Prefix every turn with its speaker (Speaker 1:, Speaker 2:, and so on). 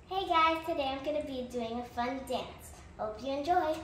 Speaker 1: Hey guys, today I'm going to be doing a fun dance. Hope you enjoy.